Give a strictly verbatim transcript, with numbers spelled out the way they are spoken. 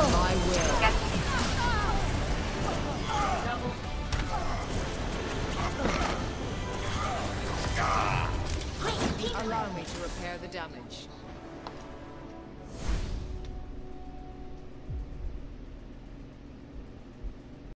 My will. Get Allow me to repair the damage.